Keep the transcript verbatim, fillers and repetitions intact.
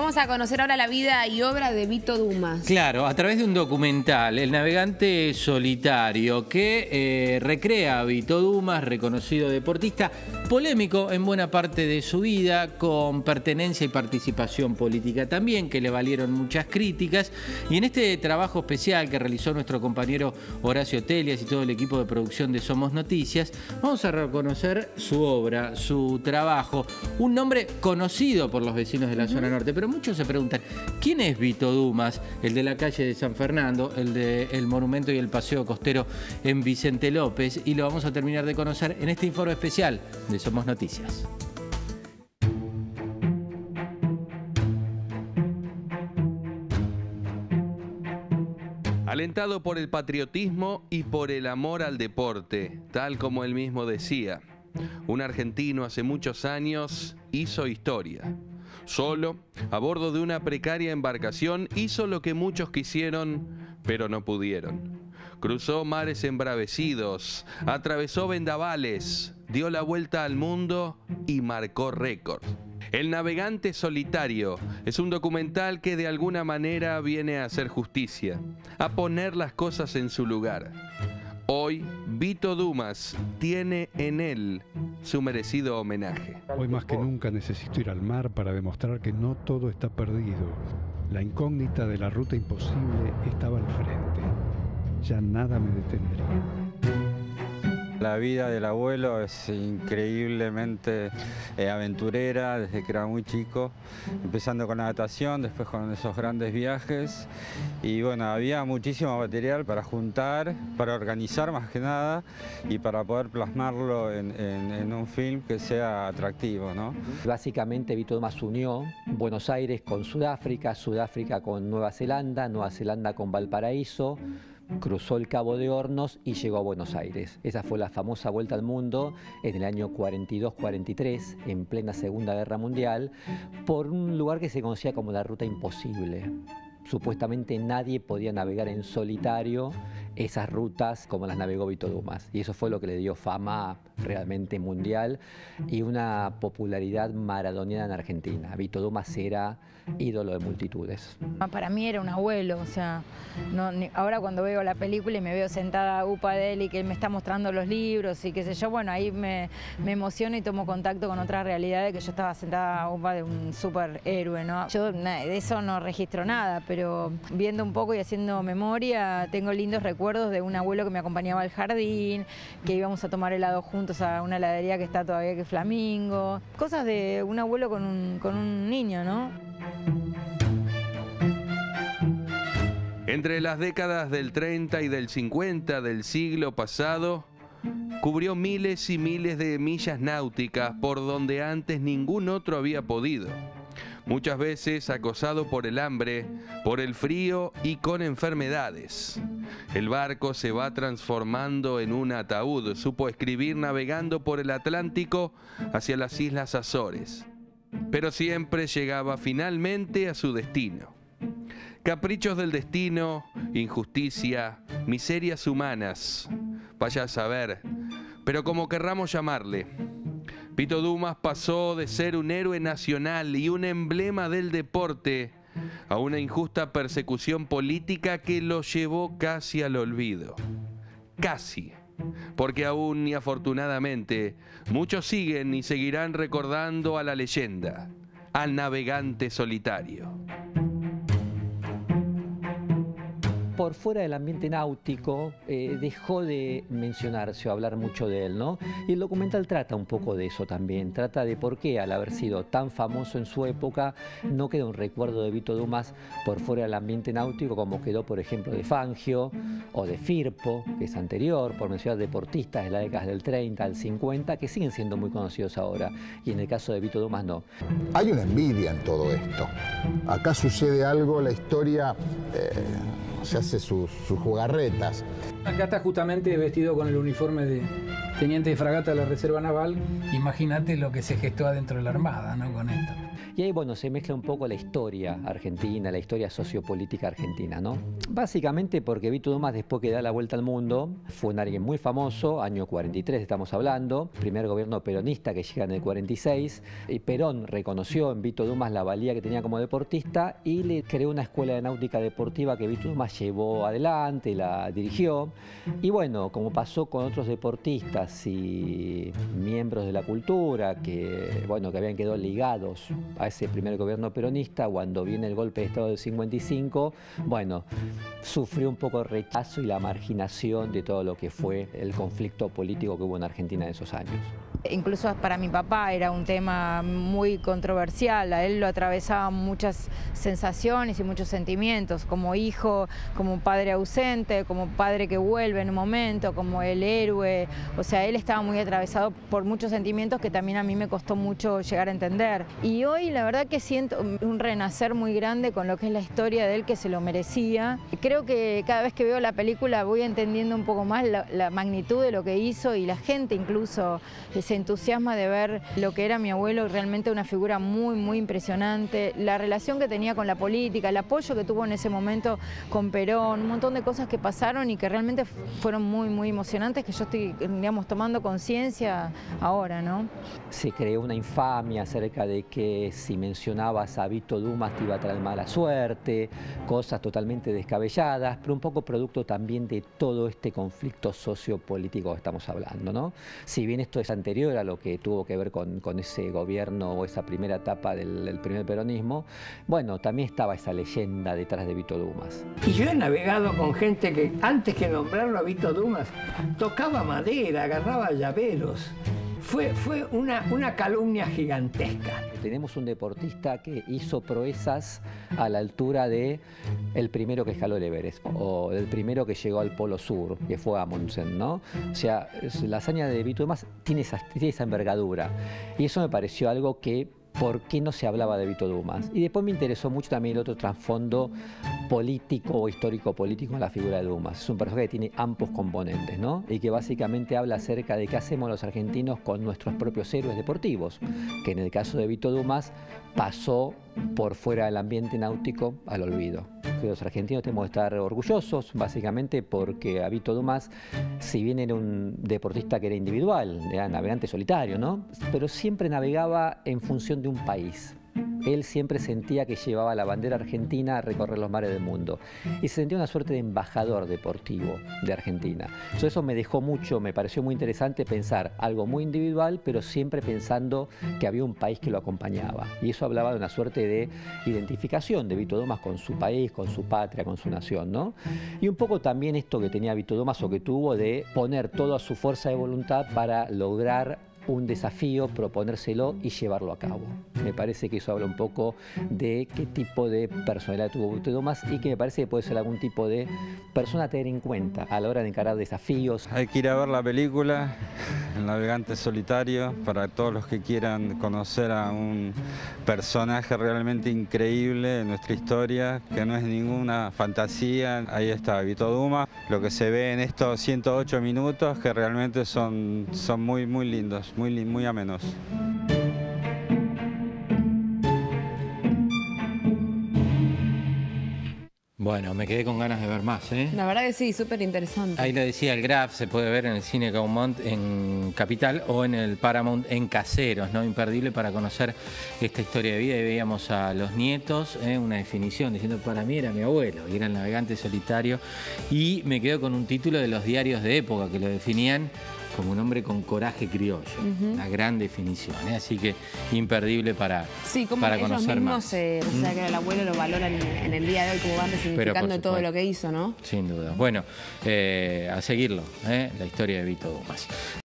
Vamos a conocer ahora la vida y obra de Vito Dumas. Claro, a través de un documental, El navegante solitario, que eh, recrea a Vito Dumas, reconocido deportista, polémico en buena parte de su vida, con pertenencia y participación política también, que le valieron muchas críticas. Y en este trabajo especial que realizó nuestro compañero Horacio Telias y todo el equipo de producción de Somos Noticias, vamos a reconocer su obra, su trabajo, un nombre conocido por los vecinos de la zona norte, pero muchos se preguntan, ¿quién es Vito Dumas? El de la calle de San Fernando, el del monumento y el paseo costero en Vicente López, y lo vamos a terminar de conocer en este informe especial de Somos Noticias. Alentado por el patriotismo y por el amor al deporte, tal como él mismo decía, un argentino hace muchos años hizo historia. Solo, a bordo de una precaria embarcación, hizo lo que muchos quisieron, pero no pudieron. Cruzó mares embravecidos, atravesó vendavales, dio la vuelta al mundo y marcó récord. El navegante solitario es un documental que de alguna manera viene a hacer justicia, a poner las cosas en su lugar. Hoy, Vito Dumas tiene en él su merecido homenaje. Hoy más que nunca necesito ir al mar para demostrar que no todo está perdido. La incógnita de la ruta imposible estaba al frente. Ya nada me detendría. La vida del abuelo es increíblemente eh, aventurera desde que era muy chico, empezando con la natación, después con esos grandes viajes. Y bueno, había muchísimo material para juntar, para organizar más que nada y para poder plasmarlo en, en, en un film que sea atractivo, ¿no? Básicamente Vito Dumas unió Buenos Aires con Sudáfrica, Sudáfrica con Nueva Zelanda, Nueva Zelanda con Valparaíso, cruzó el Cabo de Hornos y llegó a Buenos Aires. Esa fue la famosa vuelta al mundo en el año cuarenta y dos cuarenta y tres, en plena Segunda Guerra Mundial, por un lugar que se conocía como la Ruta Imposible. Supuestamente nadie podía navegar en solitario esas rutas como las navegó Vito Dumas. Y eso fue lo que le dio fama realmente mundial y una popularidad maradoniana en Argentina. Vito Dumas era ídolo de multitudes. Para mí era un abuelo, o sea, no, ni, ahora cuando veo la película y me veo sentada a upa de él y que él me está mostrando los libros y qué sé yo, bueno, ahí me, me emociono y tomo contacto con otra realidad de que yo estaba sentada a upa de un superhéroe, ¿no? Yo de eso no registro nada, pero viendo un poco y haciendo memoria, tengo lindos recuerdos de un abuelo que me acompañaba al jardín, que íbamos a tomar helado juntos a una heladería que está todavía que es Flamingo, cosas de un abuelo con un, con un niño, ¿no? Entre las décadas del treinta y del cincuenta del siglo pasado, cubrió miles y miles de millas náuticas por donde antes ningún otro había podido. Muchas veces acosado por el hambre, por el frío y con enfermedades. El barco se va transformando en un ataúd, supo escribir navegando por el Atlántico hacia las Islas Azores. Pero siempre llegaba finalmente a su destino. Caprichos del destino, injusticia, miserias humanas, vaya a saber, pero como querramos llamarle, Vito Dumas pasó de ser un héroe nacional y un emblema del deporte a una injusta persecución política que lo llevó casi al olvido. Casi. Porque aún y afortunadamente muchos siguen y seguirán recordando a la leyenda, al navegante solitario. Por fuera del ambiente náutico eh, dejó de mencionarse o hablar mucho de él, ¿no? Y el documental trata un poco de eso también, trata de por qué al haber sido tan famoso en su época no queda un recuerdo de Vito Dumas por fuera del ambiente náutico como quedó por ejemplo de Fangio o de Firpo, que es anterior, por mencionar deportistas de las décadas del treinta al cincuenta que siguen siendo muy conocidos ahora y en el caso de Vito Dumas no. Hay una envidia en todo esto. Acá sucede algo, la historia eh, se hace sus, sus jugarretas. Acá está justamente vestido con el uniforme de teniente de fragata de la Reserva Naval. Imagínate lo que se gestó adentro de la Armada, ¿no? Con esto. Y ahí, bueno, se mezcla un poco la historia argentina, la historia sociopolítica argentina, ¿no? Básicamente porque Vito Dumas, después que da la vuelta al mundo, fue un alguien muy famoso, año cuarenta y tres estamos hablando, primer gobierno peronista que llega en el cuarenta y seis, y Perón reconoció en Vito Dumas la valía que tenía como deportista y le creó una escuela de náutica deportiva que Vito Dumas llevó adelante, la dirigió. Y bueno, como pasó con otros deportistas y miembros de la cultura que, bueno, que habían quedado ligados a ese primer gobierno peronista, cuando viene el golpe de Estado del cincuenta y cinco, bueno, sufrió un poco el rechazo y la marginación de todo lo que fue el conflicto político que hubo en Argentina en esos años. Incluso para mi papá era un tema muy controversial, a él lo atravesaban muchas sensaciones y muchos sentimientos, como hijo, como padre ausente, como padre que vuelve en un momento, como el héroe, o sea, él estaba muy atravesado por muchos sentimientos que también a mí me costó mucho llegar a entender. Y hoy la verdad que siento un renacer muy grande con lo que es la historia de él, que se lo merecía. Creo que cada vez que veo la película voy entendiendo un poco más la, la magnitud de lo que hizo, y la gente incluso se entusiasma de ver lo que era mi abuelo, realmente una figura muy, muy impresionante, la relación que tenía con la política, el apoyo que tuvo en ese momento con Perón, un montón de cosas que pasaron y que realmente fueron muy, muy emocionantes, que yo estoy, digamos, tomando conciencia ahora, ¿no? Se creó una infamia acerca de que si mencionabas a Vito Dumas te iba a traer mala suerte, cosas totalmente descabelladas, pero un poco producto también de todo este conflicto sociopolítico que estamos hablando, ¿no? Si bien esto es anterior a lo que tuvo que ver con, con ese gobierno o esa primera etapa del, del primer peronismo, bueno, también estaba esa leyenda detrás de Vito Dumas. Y yo he navegado con gente que antes que nombrarlo a Vito Dumas tocaba madera, agarraba llaveros. Fue, fue una, una calumnia gigantesca. Tenemos un deportista que hizo proezas a la altura de el primero que escaló el Everest o del primero que llegó al Polo Sur, que fue Amundsen, ¿no? O sea, la hazaña de Vito Dumas tiene esa, tiene esa envergadura, y eso me pareció algo que ¿por qué no se hablaba de Vito Dumas? Y después me interesó mucho también el otro trasfondo político o histórico-político en la figura de Dumas. Es un personaje que tiene amplios componentes, ¿no? Y que básicamente habla acerca de qué hacemos los argentinos con nuestros propios héroes deportivos, que en el caso de Vito Dumas pasó por fuera del ambiente náutico al olvido. Que los argentinos tenemos que estar orgullosos, básicamente porque a Vito Dumas, si bien era un deportista que era individual, era navegante solitario, ¿no? Pero siempre navegaba en función de un país. Él siempre sentía que llevaba la bandera argentina a recorrer los mares del mundo y se sentía una suerte de embajador deportivo de Argentina. Entonces eso me dejó mucho, me pareció muy interesante pensar algo muy individual, pero siempre pensando que había un país que lo acompañaba. Y eso hablaba de una suerte de identificación de Vito Dumas con su país, con su patria, con su nación, ¿no? Y un poco también esto que tenía Vito Dumas o que tuvo de poner toda su fuerza de voluntad para lograr un desafío, proponérselo y llevarlo a cabo. Me parece que eso habla un poco de qué tipo de personalidad tuvo Vito Dumas y que me parece que puede ser algún tipo de persona a tener en cuenta a la hora de encarar desafíos. Hay que ir a ver la película, El navegante solitario, para todos los que quieran conocer a un personaje realmente increíble de nuestra historia, que no es ninguna fantasía. Ahí está Vito Dumas, lo que se ve en estos ciento ocho minutos que realmente son, son muy, muy lindos. Muy, muy amenos. Bueno, me quedé con ganas de ver más, ¿eh? La verdad que sí, súper interesante. Ahí le decía, el Graf se puede ver en el Cine Gaumont en Capital o en el Paramount en Caseros, ¿no? Imperdible para conocer esta historia de vida. Y veíamos a los nietos, ¿eh? Una definición diciendo, para mí era mi abuelo, y era el navegante solitario. Y me quedo con un título de los diarios de época que lo definían como un hombre con coraje criollo, uh-huh. Una gran definición, ¿eh? Así que imperdible para, sí, como para ellos conocer mismos, más. Eh, o sea, que el abuelo lo valoran en, en el día de hoy, como van resignificando todo lo que hizo, ¿no? Sin duda. Bueno, eh, a seguirlo, ¿eh? La historia de Vito Dumas.